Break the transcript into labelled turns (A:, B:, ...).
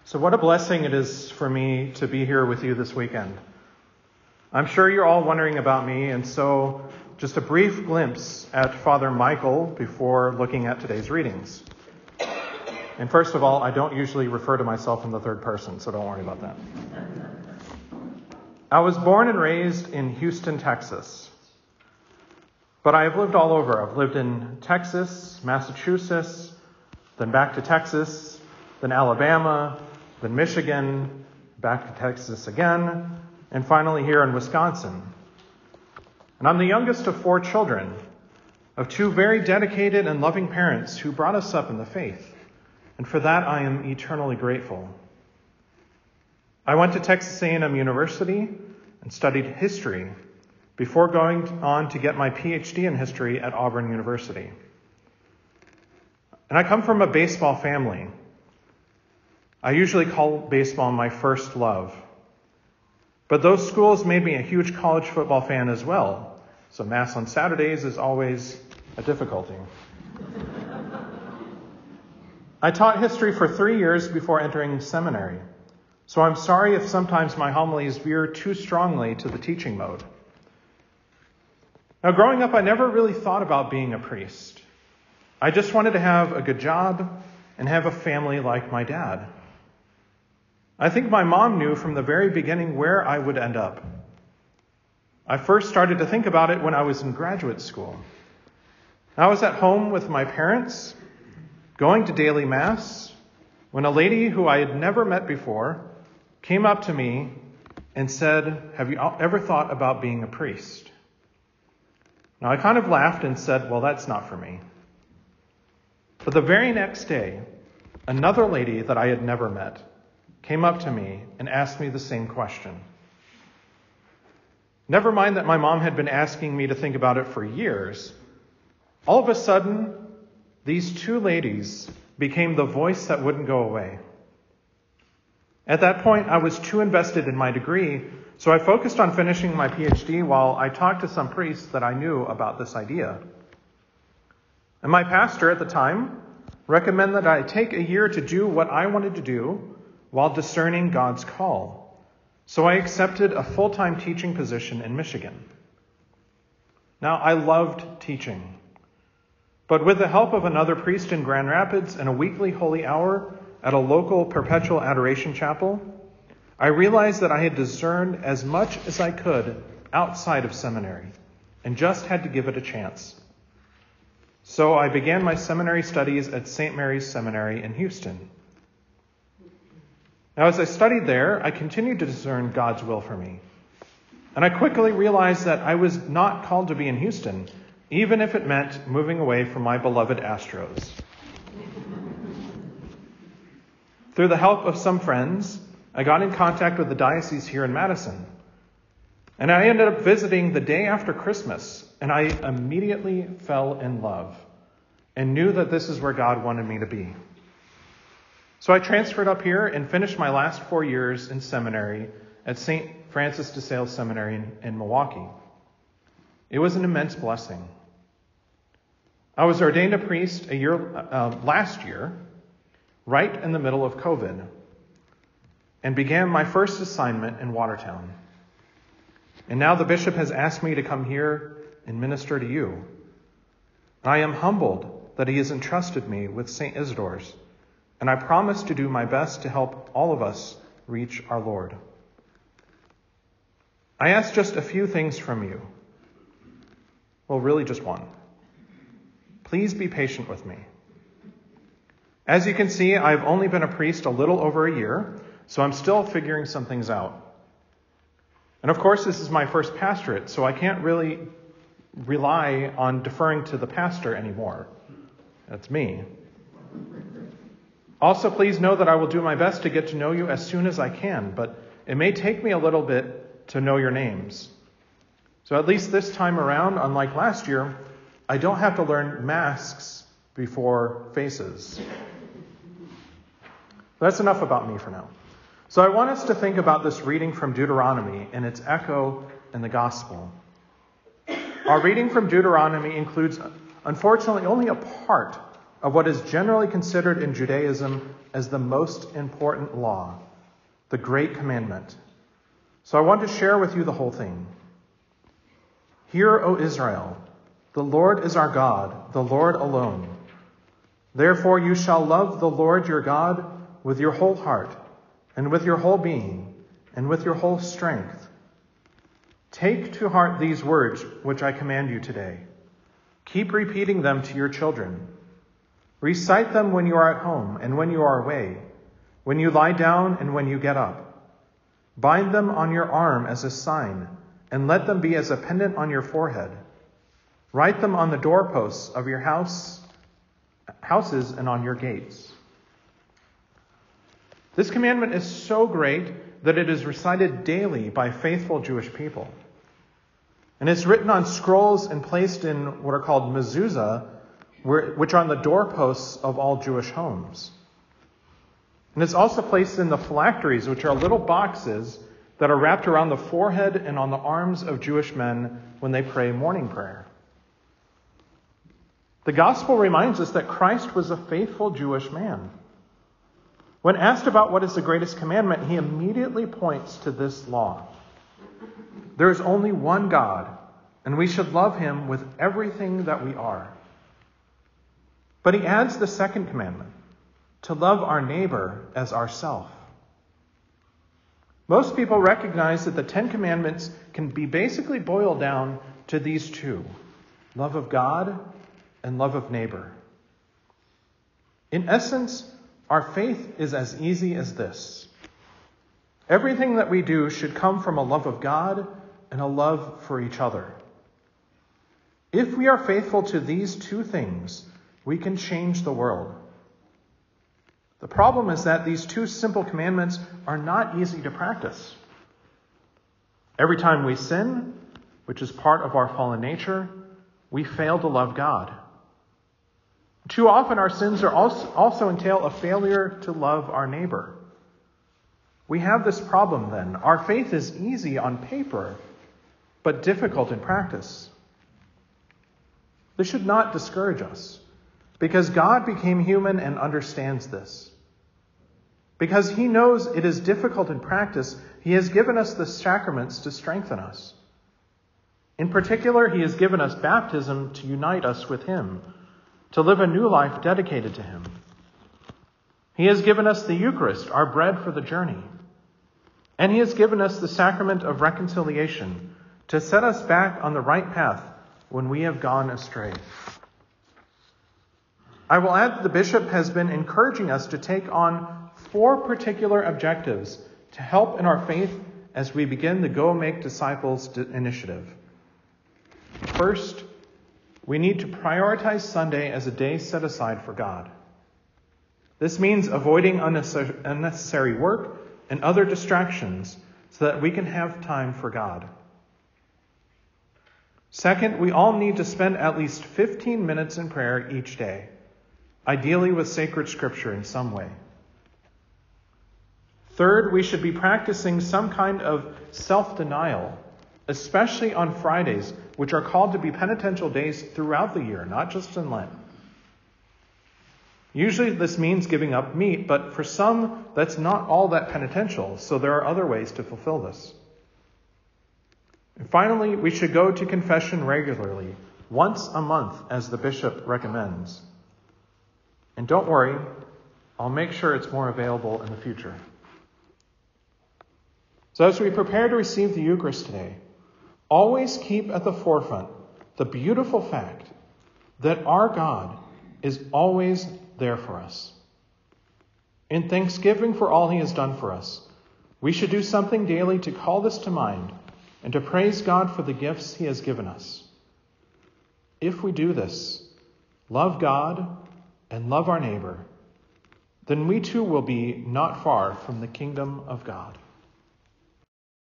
A: So what a blessing it is for me to be here with you this weekend. I'm sure you're all wondering about me, and so just a brief glimpse at Father Michael before looking at today's readings. And first of all, I don't usually refer to myself in the third person, so don't worry about that. I was born and raised in Houston, Texas. But I have lived all over. I've lived in Texas, Massachusetts, then back to Texas, then Alabama, then Michigan, back to Texas again, and finally here in Wisconsin. And I'm the youngest of 4 children, of 2 very dedicated and loving parents who brought us up in the faith. And for that, I am eternally grateful. I went to Texas A&M University and studied history before going on to get my PhD in history at Auburn University. And I come from a baseball family. I usually call baseball my first love. But those schools made me a huge college football fan as well. So Mass on Saturdays is always a difficulty. I taught history for 3 years before entering seminary. So I'm sorry if sometimes my homilies veer too strongly to the teaching mode. Now, growing up, I never really thought about being a priest. I just wanted to have a good job and have a family like my dad. I think my mom knew from the very beginning where I would end up. I first started to think about it when I was in graduate school. I was at home with my parents, going to daily Mass, when a lady who I had never met before came up to me and said, "Have you ever thought about being a priest?" Now, I kind of laughed and said, "Well, that's not for me." But the very next day, another lady that I had never met came up to me and asked me the same question. Never mind that my mom had been asking me to think about it for years. All of a sudden, these 2 ladies became the voice that wouldn't go away. At that point, I was too invested in my degree, so I focused on finishing my PhD while I talked to some priests that I knew about this idea. And my pastor at the time recommended that I take a year to do what I wanted to do while discerning God's call. So I accepted a full-time teaching position in Michigan. Now, I loved teaching. But with the help of another priest in Grand Rapids and a weekly holy hour at a local perpetual adoration chapel, I realized that I had discerned as much as I could outside of seminary and just had to give it a chance. So I began my seminary studies at St. Mary's Seminary in Houston. Now, as I studied there, I continued to discern God's will for me. And I quickly realized that I was not called to be in Houston, even if it meant moving away from my beloved Astros. Through the help of some friends, I got in contact with the diocese here in Madison. And I ended up visiting the day after Christmas, and I immediately fell in love and knew that this is where God wanted me to be. So I transferred up here and finished my last 4 years in seminary at St. Francis de Sales Seminary in Milwaukee. It was an immense blessing. I was ordained a priest last year, right in the middle of COVID, and began my first assignment in Watertown. And now the bishop has asked me to come here and minister to you. I am humbled that he has entrusted me with St. Isidore's, and I promise to do my best to help all of us reach our Lord. I ask just a few things from you. Well, really just one. Please be patient with me. As you can see, I've only been a priest a little over a year, so I'm still figuring some things out. And of course, this is my first pastorate, so I can't really rely on deferring to the pastor anymore. That's me. Also, please know that I will do my best to get to know you as soon as I can, but it may take me a little bit to know your names. So at least this time around, unlike last year, I don't have to learn masks before faces. That's enough about me for now. So I want us to think about this reading from Deuteronomy and its echo in the gospel. Our reading from Deuteronomy includes, unfortunately, only a part of what is generally considered in Judaism as the most important law, the Great Commandment. So I want to share with you the whole thing. Hear, O Israel, the Lord is our God, the Lord alone. Therefore you shall love the Lord your God with your whole heart, and with your whole being, and with your whole strength. Take to heart these words which I command you today. Keep repeating them to your children. Recite them when you are at home and when you are away, when you lie down and when you get up. Bind them on your arm as a sign, and let them be as a pendant on your forehead. Write them on the doorposts of your houses and on your gates. This commandment is so great that it is recited daily by faithful Jewish people. And it's written on scrolls and placed in what are called mezuzah, which are on the doorposts of all Jewish homes. And it's also placed in the phylacteries, which are little boxes that are wrapped around the forehead and on the arms of Jewish men when they pray morning prayer. The gospel reminds us that Christ was a faithful Jewish man. When asked about what is the greatest commandment, he immediately points to this law. There is only one God, and we should love him with everything that we are. But he adds the second commandment, to love our neighbor as ourself. Most people recognize that the Ten Commandments can be basically boiled down to these two, love of God and love of neighbor. In essence, our faith is as easy as this. Everything that we do should come from a love of God and a love for each other. If we are faithful to these two things, we can change the world. The problem is that these two simple commandments are not easy to practice. Every time we sin, which is part of our fallen nature, we fail to love God. Too often our sins are also entail a failure to love our neighbor. We have this problem then. Our faith is easy on paper, but difficult in practice. This should not discourage us, because God became human and understands this. Because he knows it is difficult in practice, he has given us the sacraments to strengthen us. In particular, he has given us baptism to unite us with him, to live a new life dedicated to him. He has given us the Eucharist, our bread for the journey. And he has given us the sacrament of reconciliation to set us back on the right path when we have gone astray. I will add that the bishop has been encouraging us to take on 4 particular objectives to help in our faith as we begin the Go Make Disciples initiative. First, we need to prioritize Sunday as a day set aside for God. This means avoiding unnecessary work and other distractions so that we can have time for God. Second, we all need to spend at least 15 minutes in prayer each day, ideally with sacred scripture in some way. Third, we should be practicing some kind of self-denial, especially on Fridays, which are called to be penitential days throughout the year, not just in Lent. Usually this means giving up meat, but for some, that's not all that penitential, so there are other ways to fulfill this. And finally, we should go to confession regularly, once a month, as the bishop recommends. And don't worry, I'll make sure it's more available in the future. So as we prepare to receive the Eucharist today, always keep at the forefront the beautiful fact that our God is always there for us. In thanksgiving for all he has done for us, we should do something daily to call this to mind and to praise God for the gifts he has given us. If we do this, love God and love our neighbor, then we too will be not far from the kingdom of God.